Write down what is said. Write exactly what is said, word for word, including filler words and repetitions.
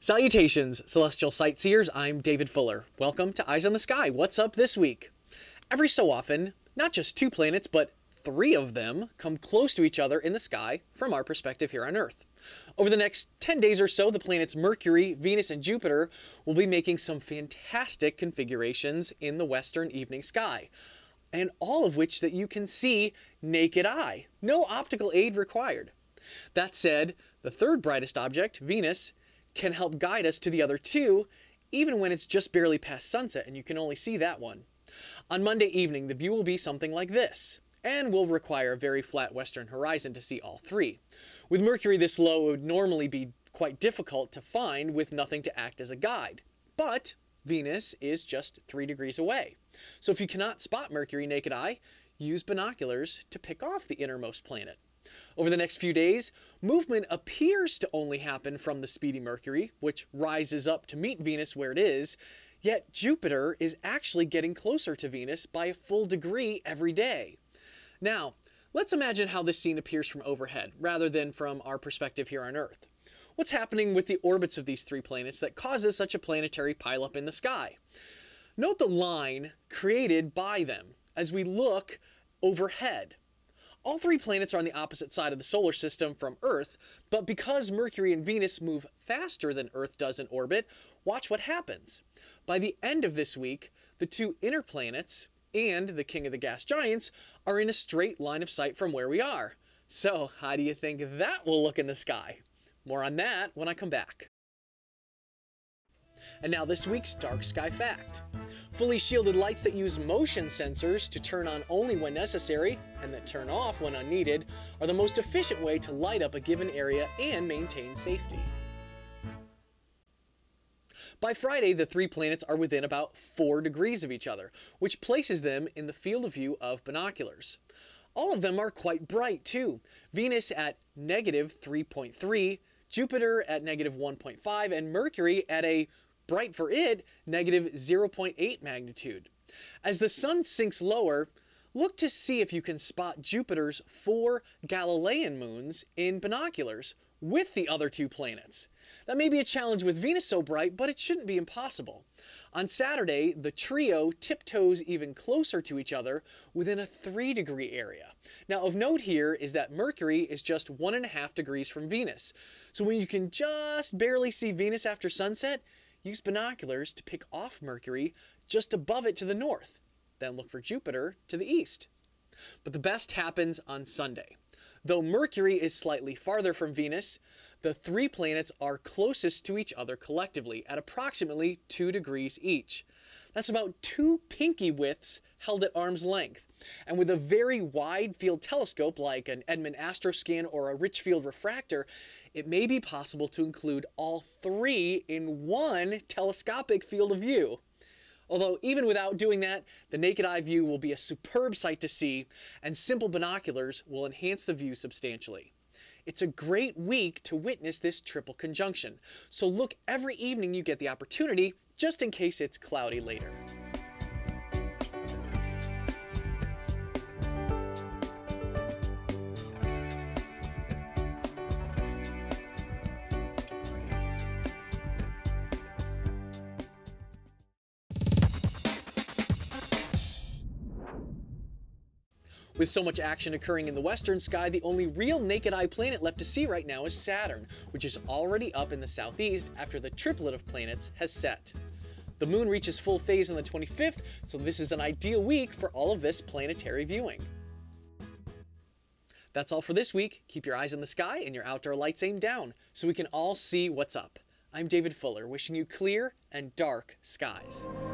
Salutations, celestial sightseers. I'm David Fuller. Welcome to Eyes on the Sky. What's up this week? Every so often, not just two planets, but three of them come close to each other in the sky from our perspective here on Earth. Over the next ten days or so, the planets Mercury, Venus, and Jupiter will be making some fantastic configurations in the western evening sky, and all of which that you can see naked eye. No optical aid required. That said, the third brightest object, Venus, can help guide us to the other two, even when it's just barely past sunset and you can only see that one. On Monday evening, the view will be something like this, and will require a very flat western horizon to see all three. With Mercury this low, it would normally be quite difficult to find with nothing to act as a guide. But Venus is just three degrees away. So if you cannot spot Mercury naked eye, use binoculars to pick off the innermost planet. Over the next few days, movement appears to only happen from the speedy Mercury, which rises up to meet Venus where it is, yet Jupiter is actually getting closer to Venus by a full degree every day. Now, let's imagine how this scene appears from overhead, rather than from our perspective here on Earth. What's happening with the orbits of these three planets that causes such a planetary pileup in the sky? Note the line created by them as we look overhead. All three planets are on the opposite side of the solar system from Earth, but because Mercury and Venus move faster than Earth does in orbit, watch what happens. By the end of this week, the two inner planets and the king of the gas giants are in a straight line of sight from where we are. So how do you think that will look in the sky? More on that when I come back. And now this week's dark sky fact. Fully shielded lights that use motion sensors to turn on only when necessary and that turn off when unneeded are the most efficient way to light up a given area and maintain safety. By Friday, the three planets are within about four degrees of each other, which places them in the field of view of binoculars. All of them are quite bright too. Venus at negative three point three, Jupiter at negative one point five, and Mercury at a bright for it, negative zero point eight magnitude. As the sun sinks lower, look to see if you can spot Jupiter's four Galilean moons in binoculars with the other two planets. That may be a challenge with Venus so bright, but it shouldn't be impossible. On Saturday, the trio tiptoes even closer to each other within a three degree area. Now of note here is that Mercury is just one and a half degrees from Venus. So when you can just barely see Venus after sunset, use binoculars to pick off Mercury just above it to the north. Then look for Jupiter to the east. But the best happens on Sunday. Though Mercury is slightly farther from Venus, the three planets are closest to each other collectively at approximately two degrees each. That's about two pinky widths held at arm's length. And with a very wide field telescope like an Edmund Astroscan or a Richfield refractor, it may be possible to include all three in one telescopic field of view. Although even without doing that, the naked eye view will be a superb sight to see, and simple binoculars will enhance the view substantially. It's a great week to witness this triple conjunction, so look every evening you get the opportunity, just in case it's cloudy later. With so much action occurring in the western sky, the only real naked eye planet left to see right now is Saturn, which is already up in the southeast after the triplet of planets has set. The moon reaches full phase on the twenty-fifth, so this is an ideal week for all of this planetary viewing. That's all for this week. Keep your eyes on the sky and your outdoor lights aimed down so we can all see what's up. I'm David Fuller, wishing you clear and dark skies.